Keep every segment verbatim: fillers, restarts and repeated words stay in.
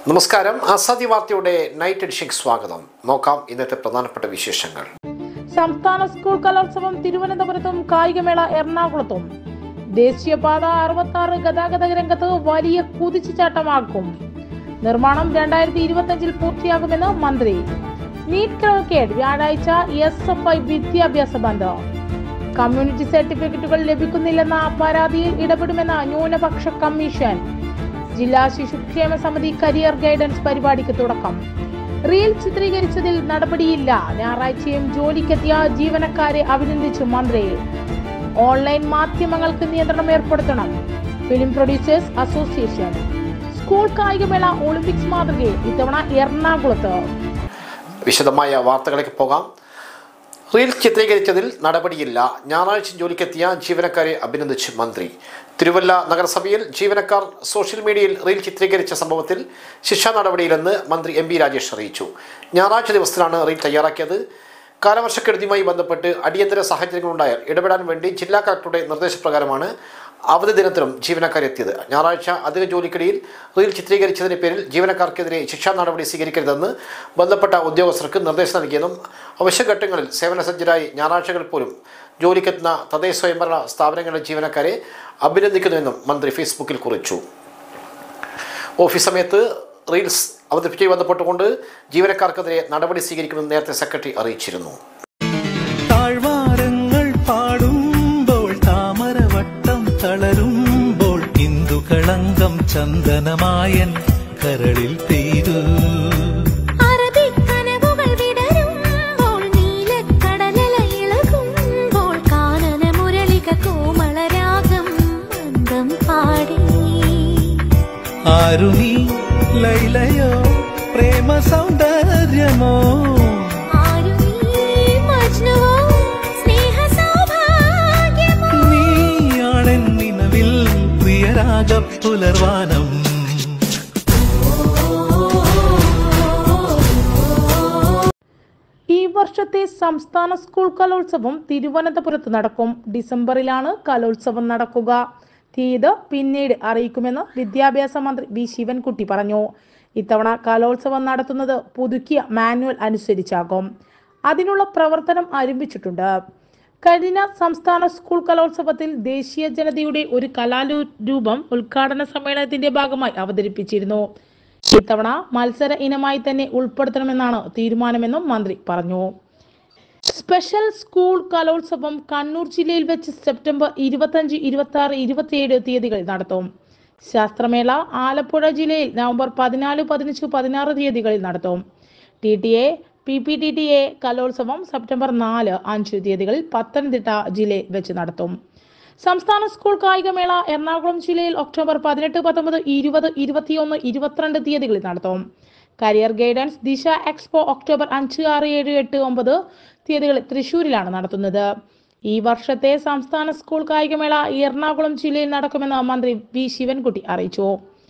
നമസ്കാരം. ആസാദി വാർത്തയുടെ night edition സ്വാഗതം. നോക്കാം ഇന്നത്തെ പ്രധാനപ്പെട്ട വിശേഷങ്ങൾ. സംസ്ഥാന സ്കൂൾ കലോത്സവം തിരുവനന്തപുരത്തും കായികമേള എറണാകുളത്തും. ദേശീയപാത അറുപത്തി ആറ് ഗതാഗത രംഗത്ത് വലിയ കുതിച്ചുചാട്ടമാക്കും. നിർമ്മാണം രണ്ടായിരത്തി ഇരുപത്തി അഞ്ചിൽ പൂർത്തിയാകുമെന്ന് മന്ത്രി. നീറ്റ് ക്രമക്കേട് വ്യാഴാഴ്ച എസ് എഫ് ഐ വിദ്യാഭ്യാസ ബന്ദ്. കമ്മ്യൂണിറ്റി സർട്ടിഫിക്കറ്റുകൾ ലഭിക്കുന്നില്ലെന്ന പരാതിയിൽ ഇടപെടുമെന്ന ന്യൂനപക്ഷ കമ്മീഷൻ. ജില്ലാ ശിശുക്ഷേമ സമിതി കരിയർ ഗൈഡൻസ് പരിപാടിക്ക് തുടക്കം. റീൽ ചിത്രീകരിച്ചതിൽ നടപടിയില്ല. ഞായറാഴ്ചയും ജോലിക്കെത്തിയ ജീവനക്കാരെ അഭിനന്ദിച്ചു മന്ത്രി. ഓൺലൈൻ മാധ്യമങ്ങൾക്ക് നിയന്ത്രണം ഏർപ്പെടുത്തണം. Film producers association. സ്കൂൾ കായികമേള ഒളിമ്പിക്സ് മാതൃകയിൽ ഇത്തവണ എറണാകുളത്ത്. വിശദമായ വാർത്തകളിലേക്ക് പോകാം. റീൽ ചിത്രീകരിച്ചതിൽ നടപടിയില്ല. ഞായറാഴ്ച ജോലിക്കെത്തിയ ജീവനക്കാരെ അഭിനന്ദിച്ച് മന്ത്രി. തിരുവല്ല നഗരസഭയിൽ ജീവനക്കാർ സോഷ്യൽ മീഡിയയിൽ റീൽ ചിത്രീകരിച്ച സംഭവത്തിൽ ശിക്ഷാ നടപടിയിലെന്ന് മന്ത്രി എം പി രാജേഷ് അറിയിച്ചു. ഞായറാഴ്ച ദിവസത്തിലാണ് റീൽ തയ്യാറാക്കിയത്. കാലവർഷക്കെടുതിയുമായി ബന്ധപ്പെട്ട് അടിയന്തര സാഹചര്യങ്ങളുണ്ടായാൽ ഇടപെടാൻ വേണ്ടി ജില്ലാ കളക്ടറുടെ നിർദ്ദേശപ്രകാരമാണ് അവധി ദിനത്തിലും ജീവനക്കാർ എത്തിയത്. ഞായറാഴ്ച അധിക ജോലിക്കിടയിൽ റീൽ ചിത്രീകരിച്ചതിന് പേരിൽ ജീവനക്കാർക്കെതിരെ ശിക്ഷാ നടപടി സ്വീകരിക്കരുതെന്ന് ബന്ധപ്പെട്ട ഉദ്യോഗസ്ഥർക്ക് നിർദ്ദേശം നൽകിയെന്നും അവശ്യഘട്ടങ്ങളിൽ സേവനസജ്ജരായി ഞായറാഴ്ചകളിൽ പോലും ജോലിക്കെത്തുന്ന തദ്ദേശ സ്വയംഭരണ സ്ഥാപനങ്ങളിലെ ജീവനക്കാരെ അഭിനന്ദിക്കുന്നുവെന്നും മന്ത്രി ഫേസ്ബുക്കിൽ കുറിച്ചു. ഓഫീസ് സമയത്ത് റീൽസ് അവതരിപ്പിച്ച് ബന്ധപ്പെട്ടുകൊണ്ട് ജീവനക്കാർക്കെതിരെ നടപടി സ്വീകരിക്കുമെന്ന് നേരത്തെ സെക്രട്ടറി അറിയിച്ചിരുന്നു. തളരുമ്പോൾ ഇന്ദുകളങ്കം ചന്ദനമായൻ കരളിൽ പെയ്തു. അറബിക്കനവുകൾ വിടരുമ്പോൾ നീലക്കടലല ഇളകുമ്പോൾ കാനന മുരളിക കോമളരാഗം അന്തം പാടി. ആരുണി ലൈലയോ പ്രേമ സൗന്ദര്യമോ, ആരുണി മജ്നുവോ സ്നേഹ സൗഭാഗ്യമോ, നീയാണെൻ നിലവിൽ പ്രിയരാഗ പുലർവാനം. ഈ വർഷത്തെ സംസ്ഥാന സ്കൂൾ കലോത്സവം തിരുവനന്തപുരത്ത് നടക്കും. ഡിസംബറിലാണ് കലോത്സവം നടക്കുക. തീയതി പിന്നീട് അറിയിക്കുമെന്ന് വിദ്യാഭ്യാസ മന്ത്രി വി ശിവൻകുട്ടി പറഞ്ഞു. ഇത്തവണ കലോത്സവം നടത്തുന്നത് പുതുക്കിയ മാനുവൽ അനുസരിച്ചാകും. അതിനുള്ള പ്രവർത്തനം ആരംഭിച്ചിട്ടുണ്ട്. കഴിഞ്ഞ സംസ്ഥാന സ്കൂൾ കലോത്സവത്തിൽ ദേശീയ ജനതയുടെ ഒരു കലാരൂപം ഉദ്ഘാടന സമ്മേളനത്തിന്റെ ഭാഗമായി അവതരിപ്പിച്ചിരുന്നു. ഇത്തവണ മത്സര ഇനമായി തന്നെ ഉൾപ്പെടുത്തണമെന്നാണ് തീരുമാനമെന്നും മന്ത്രി പറഞ്ഞു. സ്പെഷ്യൽ സ്കൂൾ കലോത്സവം കണ്ണൂർ ജില്ലയിൽ വെച്ച് സെപ്റ്റംബർ ഇരുപത്തഞ്ച് ഇരുപത്തി ആറ് ഇരുപത്തിയേഴ് തീയതികളിൽ നടത്തും. ശാസ്ത്രമേള ആലപ്പുഴ ജില്ലയിൽ നവംബർ പതിനാല് പതിനഞ്ച് പതിനാറ് തീയതികളിൽ നടത്തും. T T A P P T T A കലോത്സവം സെപ്റ്റംബർ നാല് അഞ്ച് തീയതികളിൽ പത്തനംതിട്ട ജില്ലയിൽ വെച്ച് നടത്തും. സംസ്ഥാന സ്കൂൾ കായികമേള എറണാകുളം ജില്ലയിൽ ഒക്ടോബർ പതിനെട്ട് പത്തൊമ്പത് ഇരുപത് ഇരുപത്തിയൊന്ന് ഇരുപത്തിരണ്ട് തീയതികളിൽ നടത്തും. Career guidance Disha expo October അഞ്ച് ആറ് ഏഴ് എട്ട് ഒമ്പത് തീയതികളിൽ തൃശ്ശൂരിലാണ് നടത്തുന്നത്. ഈ വർഷത്തെ സംസ്ഥാന സ്കൂൾ കായികമേള എറണാകുളം ജില്ലയിൽ നടക്കുമെന്ന് മന്ത്രി വി ശിവൻകുട്ടി അറിയിച്ചു.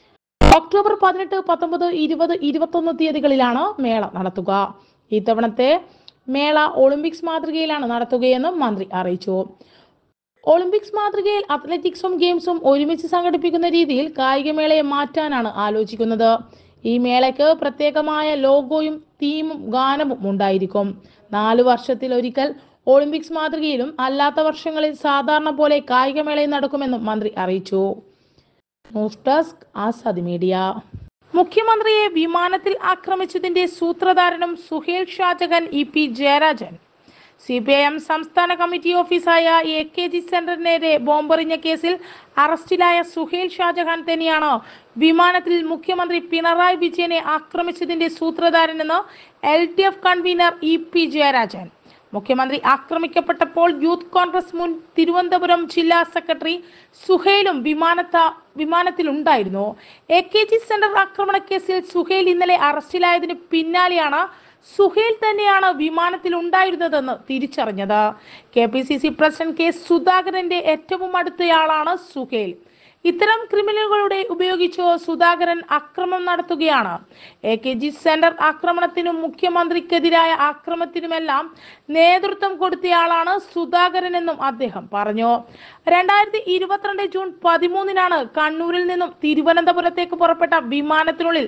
ഒക്ടോബർ പതിനെട്ട് പത്തൊമ്പത് ഇരുപത് ഇരുപത്തൊന്ന് തീയതികളിലാണ് മേള നടത്തുക. ഇത്തവണത്തെ മേള ഒളിമ്പിക്സ് മാതൃകയിലാണ് നടത്തുകയെന്നും മന്ത്രി അറിയിച്ചു. ഒളിമ്പിക്സ് മാതൃകയിൽ അത്ലറ്റിക്സും ഗെയിംസും ഒരുമിച്ച് സംഘടിപ്പിക്കുന്ന രീതിയിൽ കായികമേളയെ മാറ്റാനാണ് ആലോചിക്കുന്നത്. ഈ മേളയ്ക്ക് പ്രത്യേകമായ ലോഗോയും തീമും ഗാനവും ഉണ്ടായിരിക്കും. നാലു വർഷത്തിൽ ഒരിക്കൽ ഒളിമ്പിക്സ് മാതൃകയിലും അല്ലാത്ത വർഷങ്ങളിൽ സാധാരണ പോലെ കായികമേളയും നടക്കുമെന്നും മന്ത്രി അറിയിച്ചു. News desk Azadi media. മുഖ്യമന്ത്രിയെ വിമാനത്തിൽ ആക്രമിച്ചതിന്റെ സൂത്രധാരനും Suhail Shajahan E P Jayarajan. C P I M സംസ്ഥാന കമ്മിറ്റി ഓഫീസായ എ കെ ജി സെന്ററിന് നേരെ ബോംബെറിഞ്ഞ കേസിൽ അറസ്റ്റിലായ സുഹേൽ ഷാജഹാൻ തന്നെയാണ് വിമാനത്തിൽ മുഖ്യമന്ത്രി പിണറായി വിജയനെ ആക്രമിച്ചതിന്റെ സൂത്രധാരനെന്ന് L D F convener E P Jayarajan. മുഖ്യമന്ത്രി ആക്രമിക്കപ്പെട്ടപ്പോൾ യൂത്ത് കോൺഗ്രസ് മുൻ തിരുവനന്തപുരം ജില്ലാ സെക്രട്ടറി സുഹേലും വിമാനത്ത വിമാനത്തിലുണ്ടായിരുന്നു. എ കെ ജി സെന്റർ ആക്രമണ കേസിൽ സുഹേൽ ഇന്നലെ അറസ്റ്റിലായതിന് പിന്നാലെയാണ് സുഹേൽ തന്നെയാണ് വിമാനത്തിൽ ഉണ്ടായിരുന്നതെന്ന് തിരിച്ചറിഞ്ഞത്. K P C C president K സുധാകരന്റെ ഏറ്റവും അടുത്തയാളാണ് സുഹേൽ. ഇത്തരം ക്രിമിനലുകളുടെ ഉപയോഗിച്ച് സുധാകരൻ അക്രമം നടത്തുകയാണ്. എ കെ ജി സെന്റർ ആക്രമണത്തിനും മുഖ്യമന്ത്രിക്കെതിരായ ആക്രമണത്തിനുമെല്ലാം നേതൃത്വം കൊടുത്തയാളാണ് സുധാകരൻ എന്നും അദ്ദേഹം പറഞ്ഞു. രണ്ടായിരത്തി ഇരുപത്തിരണ്ട് ജൂൺ പതിമൂന്നിനാണ് കണ്ണൂരിൽ നിന്നും തിരുവനന്തപുരത്തേക്ക് പുറപ്പെട്ട വിമാനത്തിനുള്ളിൽ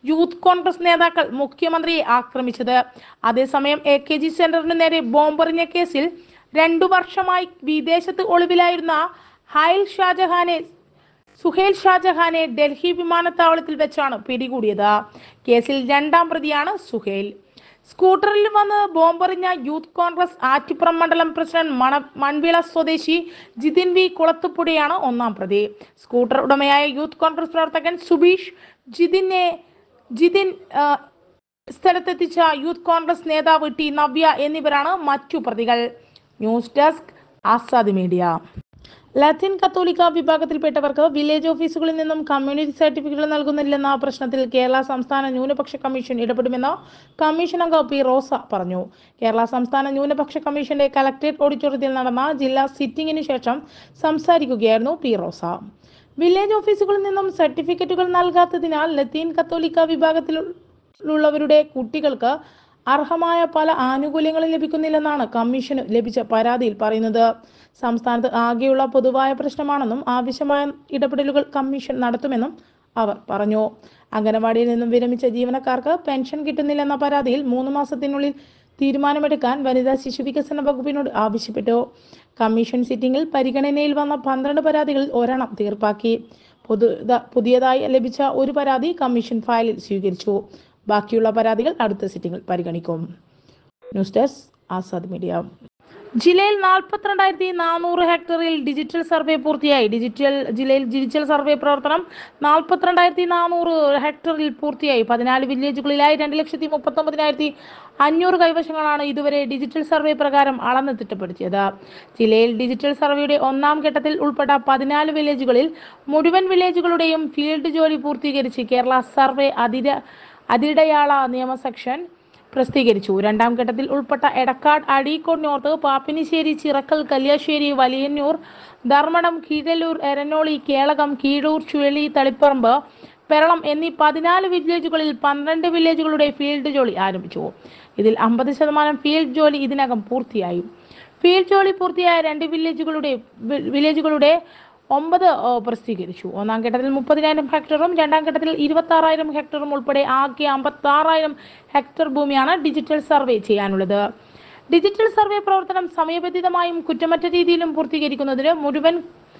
യൂത്ത് കോൺഗ്രസ് നേതാക്കൾ മുഖ്യമന്ത്രിയെ ആക്രമിച്ചത്. അതേസമയം എ കെ ജി സെന്ററിന് നേരെ ബോംബെറിഞ്ഞ കേസിൽ രണ്ടു വർഷമായി വിദേശത്ത് ഒളിവിലായിരുന്ന ഹൈൽ ഷാജഹാനെ സുഹേൽ ഷാജഹാനെ ഡൽഹി വിമാനത്താവളത്തിൽ വെച്ചാണ് പിടികൂടിയത്. കേസിൽ രണ്ടാം പ്രതിയാണ് സുഹേൽ. സ്കൂട്ടറിൽ വന്ന് ബോംബെറിഞ്ഞ യൂത്ത് കോൺഗ്രസ് ആറ്റിപ്പുറം മണ്ഡലം പ്രസിഡന്റ് മണ മൺവിള സ്വദേശി ജിതിൻ വി കുളത്തുപുഴയാണ് ഒന്നാം പ്രതി. സ്കൂട്ടർ ഉടമയായ യൂത്ത് കോൺഗ്രസ് പ്രവർത്തകൻ സുബീഷ് ജിതിനെ ജിതിൻ സ്ഥലത്തെത്തിച്ച യൂത്ത് കോൺഗ്രസ് നേതാവ് ടി നവ്യ എന്നിവരാണ് മറ്റു പ്രതികൾ. News desk Azad media. ലത്തീൻ കത്തോലിക്ക വിഭാഗത്തിൽപ്പെട്ടവർക്ക് വില്ലേജ് ഓഫീസുകളിൽ നിന്നും കമ്മ്യൂണിറ്റി സർട്ടിഫിക്കറ്റ് നൽകുന്നില്ലെന്ന പ്രശ്നത്തിൽ കേരള സംസ്ഥാന ന്യൂനപക്ഷ കമ്മീഷൻ ഇടപെടുമെന്ന് കമ്മീഷൻ അംഗം പി റോസ പറഞ്ഞു. കേരള സംസ്ഥാന ന്യൂനപക്ഷ കമ്മീഷന്റെ കലക്ടറേറ്റ് ഓഡിറ്റോറിയത്തിൽ നടന്ന ജില്ലാ സിറ്റിംഗിന് ശേഷം സംസാരിക്കുകയായിരുന്നു പി റോസ. വില്ലേജ് ഓഫീസുകളിൽ നിന്നും സർട്ടിഫിക്കറ്റുകൾ നൽകാത്തതിനാൽ ലത്തീൻ കത്തോലിക്ക വിഭാഗത്തിലുള്ളവരുടെ കുട്ടികൾക്ക് അർഹമായ പല ആനുകൂല്യങ്ങളും ലഭിക്കുന്നില്ലെന്നാണ് കമ്മീഷന് ലഭിച്ച പരാതിയിൽ പറയുന്നത്. സംസ്ഥാനത്ത് ആകെയുള്ള പൊതുവായ പ്രശ്നമാണെന്നും ആവശ്യമായ ഇടപെടലുകൾ കമ്മീഷൻ നടത്തുമെന്നും അവർ പറഞ്ഞു. അംഗനവാടിയിൽ നിന്നും വിരമിച്ച ജീവനക്കാർക്ക് പെൻഷൻ കിട്ടുന്നില്ലെന്ന പരാതിയിൽ മൂന്ന് മാസത്തിനുള്ളിൽ തീരുമാനമെടുക്കാൻ വനിതാ ശിശു വികസന വകുപ്പിനോട് ആവശ്യപ്പെട്ടു. കമ്മീഷൻ സിറ്റിംഗിൽ പരിഗണനയിൽ വന്ന പന്ത്രണ്ട് പരാതികളിൽ ഒരെണ്ണം തീർപ്പാക്കി. പൊതു പുതിയതായി ലഭിച്ച ഒരു പരാതി കമ്മീഷൻ ഫയലിൽ സ്വീകരിച്ചു. ബാക്കിയുള്ള പരാതികൾ അടുത്ത സിറ്റിംഗിൽ പരിഗണിക്കും. News desk Azad media. ജില്ലയിൽ നാൽപ്പത്തിരണ്ടായിരത്തി നാനൂറ് ഹെക്ടറിൽ ഡിജിറ്റൽ സർവേ പൂർത്തിയായി. ഡിജിറ്റൽ ജില്ലയിൽ ഡിജിറ്റൽ സർവേ പ്രവർത്തനം നാൽപ്പത്തിരണ്ടായിരത്തി നാനൂറ് ഹെക്ടറിൽ പൂർത്തിയായി. പതിനാല് വില്ലേജുകളിലായി രണ്ട് ലക്ഷത്തി മുപ്പത്തി ഒമ്പതിനായിരത്തി അഞ്ഞൂറ് കൈവശങ്ങളാണ് ഇതുവരെ ഡിജിറ്റൽ സർവേ പ്രകാരം അളന്ന് തിട്ടപ്പെടുത്തിയത്. ജില്ലയിൽ ഡിജിറ്റൽ സർവേയുടെ ഒന്നാം ഘട്ടത്തിൽ ഉൾപ്പെട്ട പതിനാല് വില്ലേജുകളിൽ മുഴുവൻ വില്ലേജുകളുടെയും ഫീൽഡ് ജോലി പൂർത്തീകരിച്ച് കേരള സർവേ അതിര അതിരിടയാള നിയമ സെക്ഷൻ പ്രസിദ്ധീകരിച്ചു. രണ്ടാം ഘട്ടത്തിൽ ഉൾപ്പെട്ട എടക്കാട്, അഴീക്കോട് നോർത്ത്, പാപ്പിനിശ്ശേരി, ചിറക്കൽ, കല്യാശ്ശേരി, വലിയന്നൂർ, ധർമ്മടം, കീഴല്ലൂർ, എരനോളി, കേളകം, കീഴൂർ, ചുഴലി, തളിപ്പറമ്പ്, പെരളം എന്നീ പതിനാല് വില്ലേജുകളിൽ പന്ത്രണ്ട് വില്ലേജുകളുടെ ഫീൽഡ് ജോലി ആരംഭിച്ചു. ഇതിൽ അമ്പത് ശതമാനം ഫീൽഡ് ജോലി ഇതിനകം പൂർത്തിയായി. ഫീൽഡ് ജോലി പൂർത്തിയായ രണ്ട് വില്ലേജുകളുടെ വില്ലേജുകളുടെ ഒമ്പത് പ്രസിദ്ധീകരിച്ചു. ഒന്നാം ഘട്ടത്തിൽ മുപ്പതിനായിരം ഹെക്ടറും രണ്ടാം ഘട്ടത്തിൽ ഇരുപത്തി ആറായിരം ഹെക്ടറും ഉൾപ്പെടെ ആകെ അമ്പത്തി ആറായിരം ഹെക്ടർ ഭൂമിയാണ് ഡിജിറ്റൽ സർവേ ചെയ്യാനുള്ളത്. ഡിജിറ്റൽ സർവേ പ്രവർത്തനം സമയബന്ധിതമായും കുറ്റമറ്റ രീതിയിലും പൂർത്തീകരിക്കുന്നതിന് മുഴുവൻ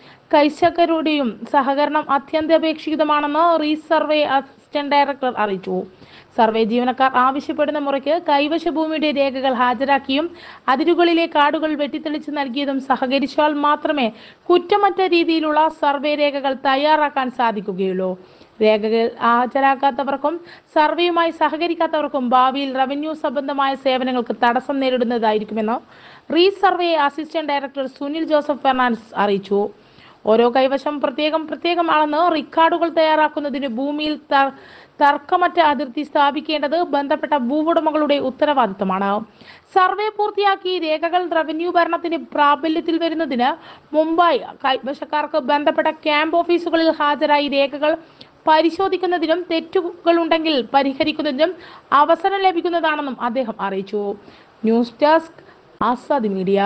കൈശകരുടെയും സഹകരണം അത്യന്താപേക്ഷിതമാണെന്ന് റീസർവേ അസിസ്റ്റന്റ് ഡയറക്ടർ അറിയിച്ചു. സർവേ ജീവനക്കാർ ആവശ്യപ്പെടുന്ന മുറയ്ക്ക് കൈവശ ഭൂമിയുടെ രേഖകൾ ഹാജരാക്കിയും അതിരുകളിലെ കാടുകൾ വെട്ടിത്തെളിച്ച് നൽകിയതും സഹകരിച്ചാൽ മാത്രമേ കുറ്റമറ്റ രീതിയിലുള്ള സർവേ രേഖകൾ തയ്യാറാക്കാൻ സാധിക്കുകയുള്ളൂ. രേഖകൾ ഹാജരാക്കാത്തവർക്കും സർവേയുമായി സഹകരിക്കാത്തവർക്കും ഭാവിയിൽ റവന്യൂ സംബന്ധമായ സേവനങ്ങൾക്ക് തടസ്സം നേരിടുന്നതായിരിക്കുമെന്ന് resurvey assistant director Sunil Joseph Fernandez അറിയിച്ചു. ഓരോ കൈവശം പ്രത്യേകം പ്രത്യേകം അളന്ന് റെക്കോർഡുകൾ തയ്യാറാക്കുന്നതിന് ഭൂമിയിൽ തർക്കമറ്റ അതിർത്തി സ്ഥാപിക്കേണ്ടത് ബന്ധപ്പെട്ട ഭൂവുടമകളുടെ ഉത്തരവാദിത്തമാണ്. സർവേ പൂർത്തിയാക്കി രേഖകൾ റവന്യൂ ഭരണത്തിന് പ്രാബല്യത്തിൽ വരുന്നതിന് മുമ്പായി കൈവശക്കാർക്ക് ബന്ധപ്പെട്ട ക്യാമ്പ് ഓഫീസുകളിൽ ഹാജരായി രേഖകൾ പരിശോധിക്കുന്നതിനും തെറ്റുകളുണ്ടെങ്കിൽ പരിഹരിക്കുന്നതിനും അവസരം ലഭിക്കുന്നതാണെന്നും അദ്ദേഹം അറിയിച്ചു. News desk Azad media.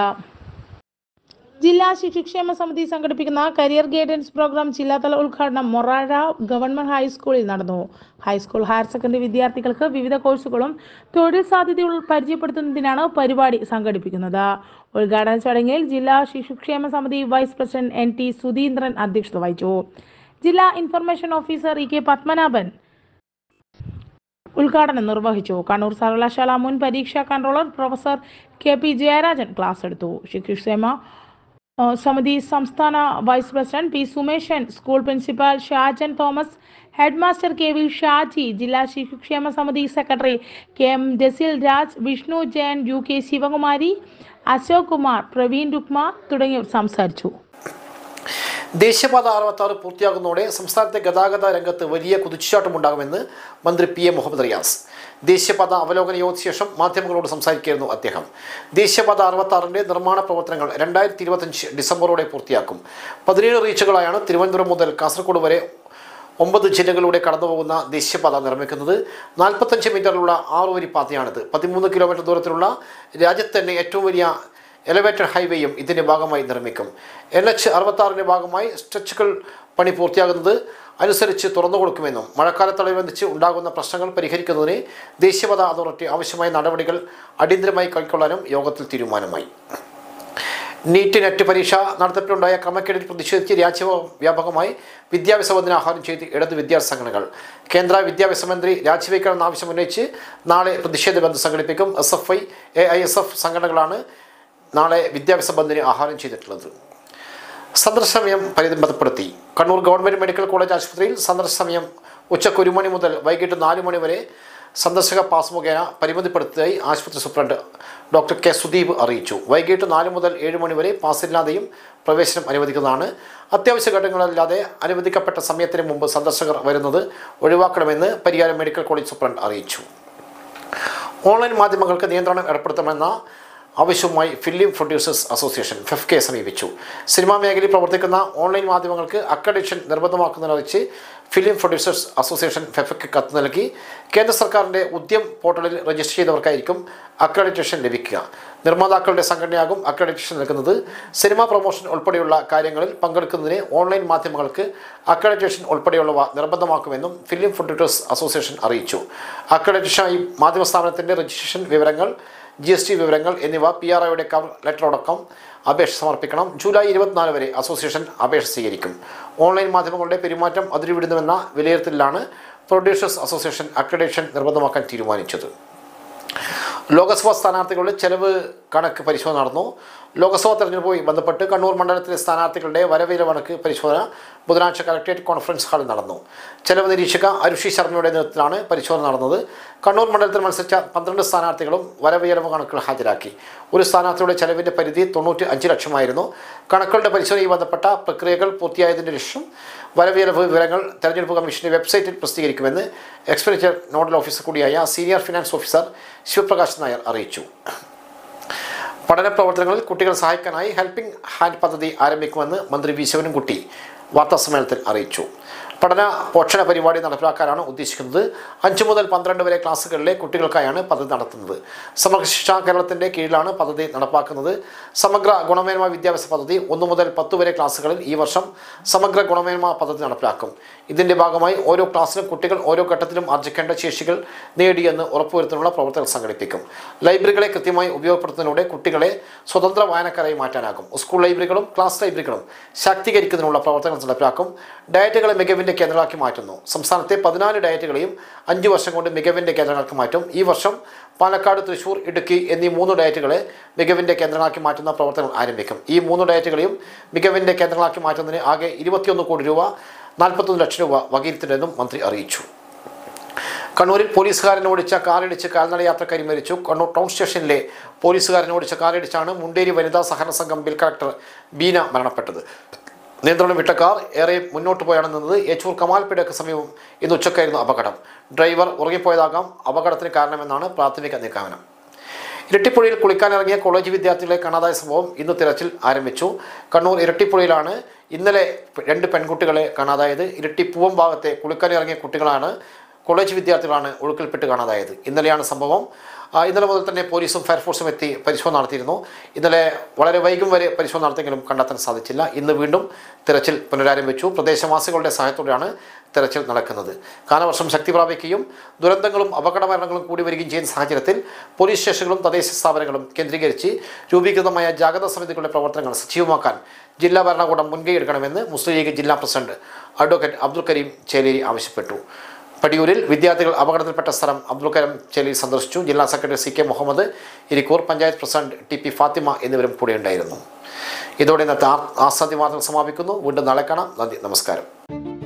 ജില്ലാ ശിശുക്ഷേമ സമിതി സംഘടിപ്പിക്കുന്ന കരിയർ ഗൈഡൻസ് പ്രോഗ്രാം ജില്ലാതല ഉദ്ഘാടനം മൊറാഴ ഗവൺമെന്റ് ഹൈസ്കൂളിൽ നടന്നു. ഹൈസ്കൂൾ ഹയർ സെക്കൻഡറി വിദ്യാർത്ഥികൾക്ക് വിവിധ കോഴ്സുകളും തൊഴിൽ സാധ്യതകളും പരിചയപ്പെടുത്തുന്നതിനാണ് പരിപാടി സംഘടിപ്പിക്കുന്നത്. ഉദ്ഘാടന ചടങ്ങിൽ ജില്ലാ ശിശുക്ഷേമ സമിതി vice president N T Sudheendran അധ്യക്ഷത വഹിച്ചു. ജില്ലാ information officer E K Padmanabhan ഉദ്ഘാടനം നിർവഹിച്ചു. കണ്ണൂർ സർവകലാശാല മുൻ പരീക്ഷാ controller professor K P Jayarajan class എടുത്തു. ശിശുക്ഷേമ സമിതി സംസ്ഥാന vice president P Sumeshan, school principal Shajan Thomas, head master K V Shaji, ജില്ലാ ശിശുക്ഷേമ സമിതി secretary K M Desil Raj, Vishnu Jayan, U K Sivakumari, Ashok Kumar, Praveen Rukma തുടങ്ങിയവർ സംസാരിച്ചു. ദേശീയപാത അറുപത്തി ആറ് പൂർത്തിയാകുന്നതോടെ സംസ്ഥാനത്തെ ഗതാഗത രംഗത്ത് വലിയ കുതിച്ചുചാട്ടമുണ്ടാകുമെന്ന് മന്ത്രി പി എ മുഹമ്മദ് റിയാസ്. ദേശീയപാത അവലോകന യോഗത്തിന് ശേഷം മാധ്യമങ്ങളോട് സംസാരിക്കുകയായിരുന്നു അദ്ദേഹം. ദേശീയപാത അറുപത്തി ആറിൻ്റെ നിർമ്മാണ പ്രവർത്തനങ്ങൾ രണ്ടായിരത്തി ഇരുപത്തഞ്ച് ഡിസംബറോടെ പൂർത്തിയാക്കും. പതിനേഴ് റീച്ചുകളായാണ് തിരുവനന്തപുരം മുതൽ കാസർഗോഡ് വരെ ഒമ്പത് ജില്ലകളിലൂടെ കടന്നുപോകുന്ന ദേശീയപാത നിർമ്മിക്കുന്നത്. നാൽപ്പത്തഞ്ച് മീറ്ററിലുള്ള ആറുവരി പാതയാണിത്. പതിമൂന്ന് കിലോമീറ്റർ ദൂരത്തിലുള്ള രാജ്യത്ത് തന്നെ ഏറ്റവും വലിയ എലവേറ്റഡ് ഹൈവേയും ഇതിൻ്റെ ഭാഗമായി നിർമ്മിക്കും. എൻ എച്ച് അറുപത്തി ആറിൻ്റെ ഭാഗമായി സ്ട്രെച്ചുകൾ പണി പൂർത്തിയാകുന്നത് അനുസരിച്ച് തുറന്നു കൊടുക്കുമെന്നും മഴക്കാലത്തോടനുബന്ധിച്ച് ഉണ്ടാകുന്ന പ്രശ്നങ്ങൾ പരിഹരിക്കുന്നതിന് ദേശീയപാത അതോറിറ്റി ആവശ്യമായ നടപടികൾ അടിയന്തരമായി കൈക്കൊള്ളാനും യോഗത്തിൽ തീരുമാനമായി. നീറ്റ് നെറ്റ് പരീക്ഷ നടത്തിപ്പിലുണ്ടായ ക്രമക്കേടിൽ പ്രതിഷേധിച്ച് രാജ്യവ്യാപകമായി വിദ്യാഭ്യാസ ബന്ദിന് ആഹ്വാനം ചെയ്ത് ഇടത് വിദ്യാർത്ഥി സംഘടനകൾ. കേന്ദ്ര വിദ്യാഭ്യാസ മന്ത്രി രാജിവെക്കണമെന്ന ആവശ്യം ഉന്നയിച്ച് നാളെ പ്രതിഷേധ ബന്ദ് സംഘടിപ്പിക്കും. S F I, A I S F സംഘടനകളാണ് നാളെ വിദ്യാഭ്യാസ ബന്ദിന് ആഹ്വാനം ചെയ്തിട്ടുള്ളത്. സന്ദർശന സമയം പരിമിതപ്പെടുത്തി. കണ്ണൂർ ഗവൺമെൻറ് മെഡിക്കൽ കോളേജ് ആശുപത്രിയിൽ സന്ദർശന സമയം ഉച്ചയ്ക്ക് ഒരു മണി മുതൽ വൈകിട്ട് നാല് മണി വരെ സന്ദർശക പാസ് മുഖേന പരിമിതപ്പെടുത്തിയതായി ആശുപത്രി സൂപ്രണ്ട് ഡോക്ടർ കെ സുദീപ് അറിയിച്ചു. വൈകിട്ട് നാല് മുതൽ ഏഴ് മണി വരെ പാസില്ലാതെയും പ്രവേശനം അനുവദിക്കുന്നതാണ്. അത്യാവശ്യ ഘട്ടങ്ങളല്ലാതെ അനുവദിക്കപ്പെട്ട സമയത്തിന് മുമ്പ് സന്ദർശകർ വരുന്നത് ഒഴിവാക്കണമെന്ന് പരിയാരം മെഡിക്കൽ കോളേജ് സൂപ്രണ്ട് അറിയിച്ചു. ഓൺലൈൻ മാധ്യമങ്ങൾക്ക് നിയന്ത്രണം ഏർപ്പെടുത്തണമെന്ന ആവശ്യവുമായി film producers association FEFKA സമീപിച്ചു. സിനിമാ മേഖലയിൽ പ്രവർത്തിക്കുന്ന ഓൺലൈൻ മാധ്യമങ്ങൾക്ക് അക്രഡിറ്റേഷൻ നിർബന്ധമാക്കുന്നതിനറിയിച്ച് ഫിലിം പ്രൊഡ്യൂസേഴ്സ് അസോസിയേഷൻ ഫെഫയ്ക്ക് കത്ത് നൽകി. കേന്ദ്ര സർക്കാരിൻ്റെ ഉദ്യം പോർട്ടലിൽ രജിസ്റ്റർ ചെയ്തവർക്കായിരിക്കും അക്രഡിറ്റേഷൻ ലഭിക്കുക. നിർമ്മാതാക്കളുടെ സംഘടനയാകും അക്രഡിറ്റേഷൻ നൽകുന്നത്. സിനിമാ പ്രൊമോഷൻ ഉൾപ്പെടെയുള്ള കാര്യങ്ങളിൽ പങ്കെടുക്കുന്നതിന് ഓൺലൈൻ മാധ്യമങ്ങൾക്ക് അക്രഡിറ്റേഷൻ ഉൾപ്പെടെയുള്ളവ നിർബന്ധമാക്കുമെന്നും ഫിലിം പ്രൊഡ്യൂസേഴ്സ് അസോസിയേഷൻ അറിയിച്ചു. അക്രഡിറ്റേഷനായി മാധ്യമ സ്ഥാപനത്തിൻ്റെ രജിസ്ട്രേഷൻ വിവരങ്ങൾ, ജി എസ് ടി വിവരങ്ങൾ എന്നിവ പി ആർ ഒയുടെ കവർ ലെറ്ററടക്കം അപേക്ഷ സമർപ്പിക്കണം. ജൂലൈ ഇരുപത്തിനാല് വരെ അസോസിയേഷൻ അപേക്ഷ സ്വീകരിക്കും. ഓൺലൈൻ മാധ്യമങ്ങളുടെ പെരുമാറ്റം അതിരുവിടുന്നുവെന്ന വിലയിരുത്തലിലാണ് പ്രൊഡ്യൂസേഴ്സ് അസോസിയേഷൻ അക്രഡിറ്റേഷൻ നിർബന്ധമാക്കാൻ തീരുമാനിച്ചത്. ലോക്സഭാ സ്ഥാനാർത്ഥികളുടെ ചെലവ് കണക്ക് പരിശോധന നടന്നു. ലോക്സഭാ തെരഞ്ഞെടുപ്പുമായി ബന്ധപ്പെട്ട് കണ്ണൂർ മണ്ഡലത്തിലെ സ്ഥാനാർത്ഥികളുടെ വരവില കണക്ക് പരിശോധന ബുധനാഴ്ച കളക്ടറേറ്റ് കോൺഫറൻസ് ഹാളിൽ നടന്നു. ചെലവ് നിരീക്ഷക അരുഷി ശർമ്മയുടെ നേതൃത്വത്തിലാണ് പരിശോധന നടന്നത്. കണ്ണൂർ മണ്ഡലത്തിൽ മത്സരിച്ച പന്ത്രണ്ട് സ്ഥാനാർത്ഥികളും വരവിലവ് കണക്കുകൾ ഹാജരാക്കി. ഒരു സ്ഥാനാർത്ഥിയുടെ ചെലവിൻ്റെ പരിധി തൊണ്ണൂറ്റി അഞ്ച് ലക്ഷമായിരുന്നു. കണക്കുകളുടെ പരിശോധനയുമായി ബന്ധപ്പെട്ട പ്രക്രിയകൾ പൂർത്തിയായതിന് ശേഷം വരവിലവ് വിവരങ്ങൾ തെരഞ്ഞെടുപ്പ് കമ്മീഷന്റെ വെബ്സൈറ്റിൽ പ്രസിദ്ധീകരിക്കുമെന്ന് എക്സ്പെൻഡിച്ചർ നോഡൽ ഓഫീസർ കൂടിയായ senior finance officer Sivaprakash Nair അറിയിച്ചു. പഠന പ്രവർത്തനങ്ങളിൽ കുട്ടികളെ സഹായിക്കാനായി ഹെൽപ്പിംഗ് ഹാൻഡ് പദ്ധതി ആരംഭിക്കുമെന്ന് മന്ത്രി വി ശിവൻകുട്ടി വാർത്താസമ്മേളനത്തിൽ അറിയിച്ചു. പഠന പോഷണ പരിപാടി നടപ്പിലാക്കാനാണ് ഉദ്ദേശിക്കുന്നത്. അഞ്ച് മുതൽ പന്ത്രണ്ട് വരെ ക്ലാസ്സുകളിലെ കുട്ടികൾക്കായാണ് പദ്ധതി നടത്തുന്നത്. സമഗ്ര ശിക്ഷ കേരളത്തിൻ്റെ കീഴിലാണ് പദ്ധതി നടപ്പാക്കുന്നത്. സമഗ്ര ഗുണമേന്മ വിദ്യാഭ്യാസ പദ്ധതി ഒന്ന് മുതൽ പത്ത് വരെ ക്ലാസ്സുകളിൽ ഈ വർഷം സമഗ്ര ഗുണമേന്മ പദ്ധതി നടപ്പിലാക്കും. ഇതിൻ്റെ ഭാഗമായി ഓരോ ക്ലാസ്സിലും കുട്ടികൾ ഓരോ ഘട്ടത്തിലും ആർജിക്കേണ്ട ശേഷികൾ നേടിയെന്ന് ഉറപ്പുവരുത്താനുള്ള പ്രവർത്തനങ്ങൾ സംഘടിപ്പിക്കും. ലൈബ്രറികളെ കൃത്യമായി ഉപയോഗപ്പെടുത്തുന്നതിലൂടെ കുട്ടികളെ സ്വതന്ത്ര വായനക്കാരായി മാറ്റാനാകും. സ്കൂൾ ലൈബ്രറികളും ക്ലാസ് ലൈബ്രറികളും ശാക്തീകരിക്കുന്നതിനുള്ള പ്രവർത്തനങ്ങൾ നടപ്പിലാക്കും. ഡയറ്റുകളെ മികവിൻ്റെ കേന്ദ്രങ്ങളാക്കി മാറ്റുന്നു. സംസ്ഥാനത്തെ പതിനാല് ഡയറ്റുകളെയും അഞ്ച് വർഷം കൊണ്ട് മികവിൻ്റെ കേന്ദ്രങ്ങളാക്കി മാറ്റും. ഈ വർഷം പാലക്കാട്, തൃശ്ശൂർ, ഇടുക്കി എന്നീ മൂന്ന് ഡയറ്റുകളെ മികവിൻ്റെ കേന്ദ്രങ്ങളാക്കി മാറ്റുന്ന പ്രവർത്തനങ്ങൾ ആരംഭിക്കും. ഈ മൂന്ന് ഡയറ്റുകളെയും മികവിൻ്റെ കേന്ദ്രങ്ങളാക്കി മാറ്റുന്നതിന് ആകെ ഇരുപത്തിയൊന്ന് കോടി രൂപ നാൽപ്പത്തൊന്ന് ലക്ഷം രൂപ വകയിരുത്തുന്നതെന്നും മന്ത്രി അറിയിച്ചു. കണ്ണൂരിൽ പോലീസുകാരൻ ഓടിച്ച കാറിടിച്ച് കാൽനട യാത്രക്കാരി മരിച്ചു. കണ്ണൂർ ടൗൺ സ്റ്റേഷനിലെ പോലീസുകാരൻ ഓടിച്ച കാറിടിച്ചാണ് മുണ്ടേരി വനിതാ സഹകരണ സംഘം ബിൽ കളക്ടർ ബീന മരണപ്പെട്ടത്. നിയന്ത്രണം വിട്ട കാർ ഏറെ മുന്നോട്ട് പോയാണ് നിന്നത്. ഏച്ചൂർ കമാൽപേടയ്ക്ക് സമീപം ഇന്ന് ഉച്ചക്കായിരുന്നു അപകടം. ഡ്രൈവർ ഉറങ്ങിപ്പോയതാകാം അപകടത്തിന് കാരണമെന്നാണ് പ്രാഥമിക നിഗമനം. ഇരട്ടിപ്പുഴയിൽ കുളിക്കാനിറങ്ങിയ കോളേജ് വിദ്യാർത്ഥികളെ കാണാതായ സംഭവം ഇന്ന് തിരച്ചിൽ ആരംഭിച്ചു. കണ്ണൂർ ഇരട്ടിപ്പുഴയിലാണ് ഇന്നലെ രണ്ട് പെൺകുട്ടികളെ കാണാതായത്. ഇരട്ടി പൂവം ഭാഗത്തെ കുളിക്കാനിറങ്ങിയ കുട്ടികളാണ് കോളേജ് വിദ്യാർത്ഥികളാണ് ഒഴുക്കിൽപ്പെട്ട് കാണാതായത്. ഇന്നലെയാണ് സംഭവം. ഇന്നലെ മുതൽ തന്നെ പോലീസും ഫയർഫോഴ്സും എത്തി പരിശോധന നടത്തിയിരുന്നു. ഇന്നലെ വളരെ വൈകും വരെ പരിശോധന നടത്തിയെങ്കിലും കണ്ടെത്താൻ സാധിച്ചില്ല. ഇന്ന് വീണ്ടും തിരച്ചിൽ പുനരാരംഭിച്ചു. പ്രദേശവാസികളുടെ സഹായത്തോടെയാണ് തെരച്ചിൽ നടക്കുന്നത്. കാലവർഷം ശക്തി പ്രാപിക്കുകയും ദുരന്തങ്ങളും അപകടമരണങ്ങളും കൂടി വരികയും ചെയ്യുന്ന സാഹചര്യത്തിൽ പോലീസ് സ്റ്റേഷനുകളും തദ്ദേശ സ്ഥാപനങ്ങളും കേന്ദ്രീകരിച്ച് രൂപീകൃതമായ ജാഗ്രതാ സമിതികളുടെ പ്രവർത്തനങ്ങൾ സജീവമാക്കാൻ ജില്ലാ ഭരണകൂടം മുൻകൈയെടുക്കണമെന്ന് മുസ്ലിം ലീഗ് ജില്ലാ പ്രസിഡന്റ് അഡ്വക്കേറ്റ് അബ്ദുൽ കരീം ചേലേരി ആവശ്യപ്പെട്ടു. പടിയൂരിൽ വിദ്യാർത്ഥികൾ അപകടത്തിൽപ്പെട്ട സ്ഥലം അബ്ദുൽ കരീം ചേലേരി സന്ദർശിച്ചു. ജില്ലാ secretary C K Muhammad, Irikkur panchayat president T P Fathima എന്നിവരും കൂടെയുണ്ടായിരുന്നു. ഇതോടെ ഇന്നത്തെ ആസാദ്യ വാർത്തകൾ സമാപിക്കുന്നു. വീണ്ടും നാളെ കാണാം. നന്ദി, നമസ്കാരം.